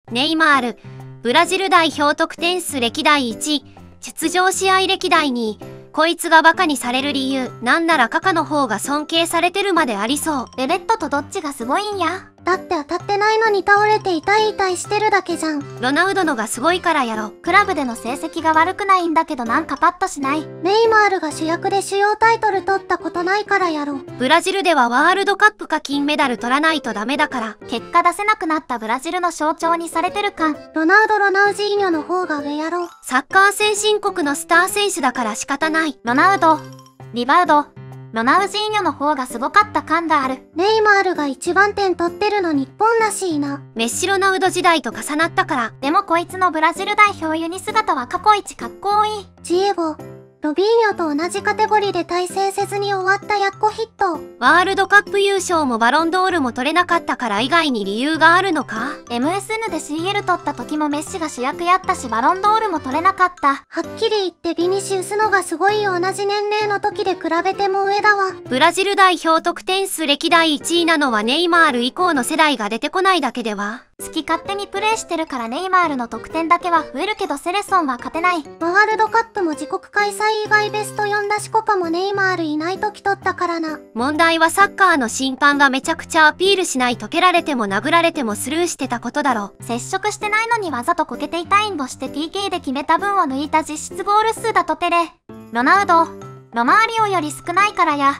ネイマール、ブラジル代表得点数歴代1位、出場試合歴代2位。こいつがバカにされる理由、なんならカカの方が尊敬されてるまでありそう。 ベレットとどっちがすごいんや。 だって当たってないのに倒れて痛い痛いしてるだけじゃん。 ロナウドのがすごいからやろ。 クラブでの成績が悪くないんだけどなんかパッとしない。 ネイマールが主役で主要タイトル取ったことないからやろ。 ブラジルではワールドカップか金メダル取らないとダメだから。 結果出せなくなったブラジルの象徴にされてる感。 ロナウジーニョの方が上やろ。 サッカー先進国のスター選手だから仕方ない。 ロナウド、リバウド、ロナウジーニョの方がすごかった感がある。 ネイマールが一番点取ってるの日本らしいな。 メッシロナウド時代と重なったから。 でもこいつのブラジル代表ユニ姿は過去一かっこいい。 ジエゴ、ロビーニョと同じカテゴリーで対戦せずに終わったやっこヒット。 ワールドカップ優勝もバロンドールも取れなかったから以外に理由があるのか？ MSN で CL 取った時もメッシが主役やったしバロンドールも取れなかった。 はっきり言ってビニシウスのがすごいよ。同じ年齢の時で比べても上だわ。 ブラジル代表得点数歴代1位なのはネイマール以降の世代が出てこないだけでは？ 好き勝手にプレーしてるからネイマールの得点だけは増えるけどセレソンは勝てない。 ワールドカップも自国開催以外ベスト4だしコパもネイマールいない時取ったからな。 問題はサッカーの審判がめちゃくちゃアピールしないと蹴られても殴られてもスルーしてたことだろ。 接触してないのにわざとこけていたインドして TK で決めた分を抜いた実質ゴール数だとテレ、ロナウド、ロマーリオより少ないからや。